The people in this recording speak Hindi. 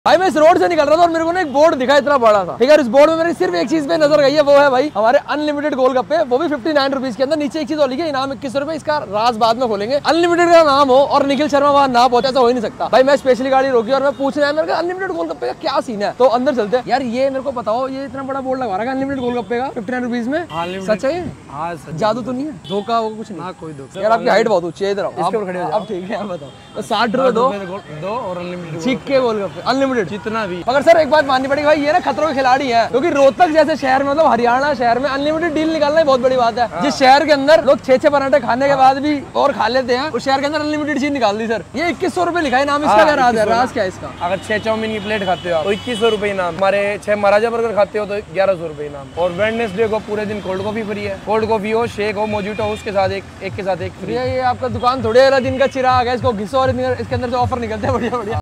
भाई मैं इस रोड से निकल रहा था और मेरे को ना एक बोर्ड दिखा इतना बड़ा था। ठीक है, इस बोर्ड में मेरी सिर्फ एक चीज पे नजर गई है, वो है भाई हमारे अनलिमिटेड गोलगप्पे, वो भी 59 रुपीज के अंदर। नीचे एक चीज और लिखी है, इनाम 21 रुपए। इसका राज बाद में खोलेंगे। अनलिमिटेड का नाम हो और निखिल शर्मा वहां ना पहुंचे, ऐसा हो ही नहीं सकता। भाई मैं स्पेशली गाड़ी रोकी और मैं पूछना है मेरे अनलिमिटेड गोलगप्पे का क्या सीन है, तो अंदर चलते हैं। यार ये मेरे को बताओ, ये इतना बड़ा बोर्ड लगा रहा है अनलिमिटेड गोलगप्पे का 59 रुपीज में, सच है? जादू तो नहीं है, धोखा वो कुछ नहीं? कोई धोखा। यार आपकी हाइट बहुत ऊंची है, इधर अब ठीक है। बताओ 60 रुपए दो और अनलिमिटेड चीख के गोलगप्पे अनलिमिटेड जितना भी। मगर सर एक बात माननी पड़ेगी भाई, ये ना खतरों के खिलाड़ी है, क्योंकि रोहतक जैसे शहर में, मतलब हरियाणा शहर में अनलिमिटेड डील निकालना बहुत बड़ी बात है। जिस शहर के अंदर लोग 6 पराठे खाने के बाद भी और खा लेते हैं, उस शहर के अंदर अनलिमिटेड चीज निकाल दी सर। ये 2100 रुपए लिखा है नाम, इसका क्या राज है? राज क्या है इसका? अगर 6 चाउमीन की प्लेट खाते हो तो 2100 रुपए नाम। हमारे 6 महाराजा बर्गर खाते हो तो 1100 रुपए नाम। और वेडनेसडे को पूरे दिन कोल्ड कॉफी फ्री है। कोल्ड कॉफी हो, शेक हो, मोजिटो हो, उसके साथ एक के साथ एक फ्री। ये आपका दुकान थोड़े दिन का चिराग है, इसको घिसो और इसके अंदर से ऑफर निकलते हैं बढ़िया बढ़िया।